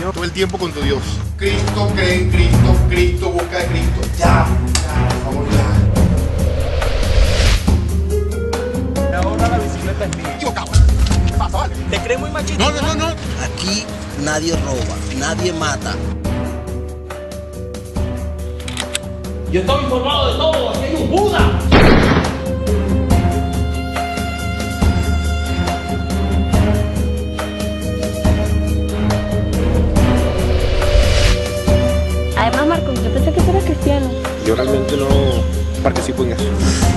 cristiano, todo el tiempo con tu Dios. Cristo, cree en Cristo, Cristo, busca a Cristo. Ya, por favor, ya. Ahora la bicicleta es mía. Equivocado. ¿Qué pasa, vale? ¿Te crees muy machista? No. Aquí nadie roba, nadie mata. Yo estoy informado de todo, aquí hay un Buda. Además, Marco, yo pensé que tú eras cristiano. Yo realmente no participo en eso.